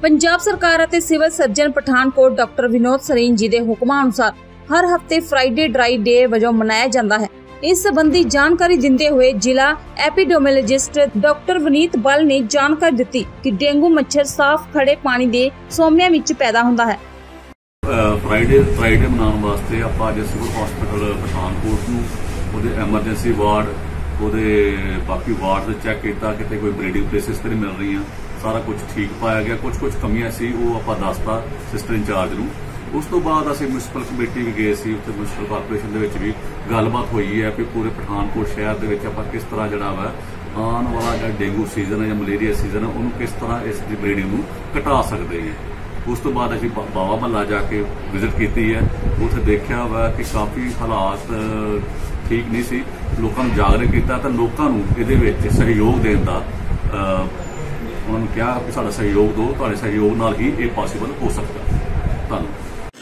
पंजाब सरकार ਅਤੇ civil surgeon Pathankot doctor Vinod Sareen ji के हुक्मां अनुसार हर हफ्ते फ्राइडे ड्राई डे वजों मनाया जाता है। इस संबंधी जानकारी देते हुए जिला एपिडेमियोलॉजिस्ट डॉक्टर वनीत बल ने जानकारी दी कि डेंगू मच्छर साफ खड़े पानी के सोमियां विच पैदा होता है। फ्राइडे मनाने वास्ते आपां अज सिविल हॉस्पिटल पठानकोट नूं उहदे एमरजेंसी वार्ड उहदे बाकी वार्ड चैक किया कि कोई ब्रीडिंग प्लेसिस तो नहीं मिल रही, सारा कुछ ठीक पाया गया। कुछ कमियां सी वो आपां दसता सिस्टर इंचार्ज नूं। उस तो बाद असीं म्यूनसिपल कमेटी भी गए सी, उत्थे म्यूनसिपल कारपोरेशन दे विच भी गलबात हुई है कि पूरे पठानकोट शहर दे विच आपां किस तरह जिहड़ा वा आने वाला जिहड़ा डेंगू सीजन है या मलेरिया सीजन है उन्होंने किस तरह इसकी ब्रीडिंग नूं घटा सकते हैं। उस तो बाद असीं बावा महला जाके विजिट की है, उत्थे देखा वा कि काफ़ी हालात ठीक नहीं सी। लोगों को जागरूक किया तो लोगों को इहदे विच सहयोग देण दा उन्होंने कहा कि साडा सहयोग दो, तुहाडे सहयोग नाल ही ये पॉसीबल हो सकता। धन्यवाद।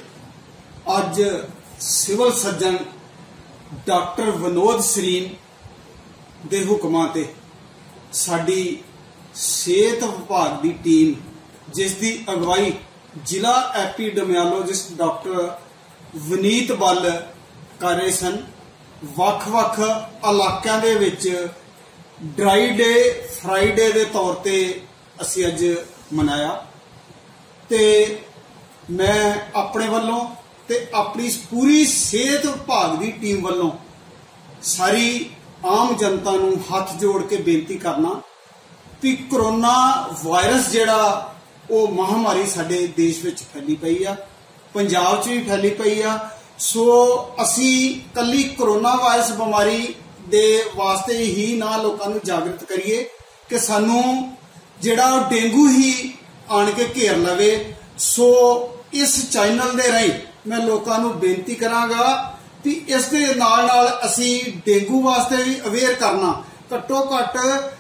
अज civil surgeon doctor Vinod Sareen दे हुक्मां ते साडी सेहत विभाग की टीम जिसकी अगवाई जिला एपिडेमियोलॉजिस्ट डॉक्टर वनीत बल कर रहे सन, वख-वख इलाकों दे विच ड्राई डे फ्राइडे दे तौर ते असी अज मनाया। ते मैं अपने वल्लों ते अपनी पूरी सेहत विभाग की टीम वल्लों सारी आम जनता नूं हथ जोड़ के बेनती करना कि कोरोना वायरस जिहड़ा वो महामारी साडे देश विच फैली पई आ, पंजाब च भी फैली पई आ। सो असी कल्ली कोरोना वायरस बीमारी दे वास्ते ही ना लोकां नूं जागृत करिए कि सानू जिहड़ा डेंगू ही आण के घेर लवे। सो इस चैनल दे राही मैं लोकां नूं बेनती करांगा कि इस दे नाल नाल असी डेंगू वास्ते भी अवेयर करना। घट्टो घट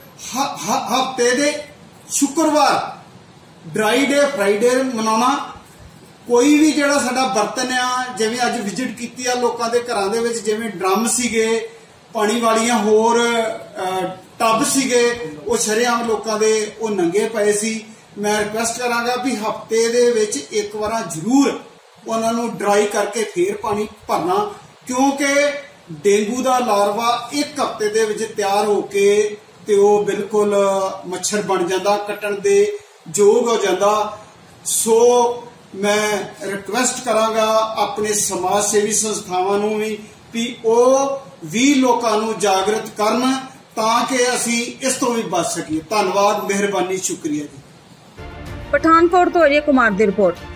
हफ्ते दे शुक्रवार ड्राई डे फ्राइडे मनाना। कोई भी जिहड़ा साडा बर्तन आ, जिवें अज विजिट कीती आ लोकां दे घरां दे विच जिवें ड्रम सीगे, पानी वालियां होर टब सीगे, वो शरेआम लोकां दे वो नंगे पए सी। मैं रिक्वेस्ट करांगा भी हफ्ते दे विच एक बार जरूर उन्हां नूं ड्राई करके फिर पानी भरना, क्योंकि डेंगू दा लार्वा एक हफ्ते दे विच तैयार होके ते वो बिल्कुल मच्छर बन जांदा, कट्टण दे योग हो जाता। सो मैं रिक्वेस्ट करांगा अपने समाज सेवी संस्थावां नूं भी भी लोकां नूं जागृत करन ताकि असी इस तो भी बच सकीए। धन्नवाद, मेहरबानी, शुक्रिया जी। पठानकोट तो अजय कुमार की रिपोर्ट।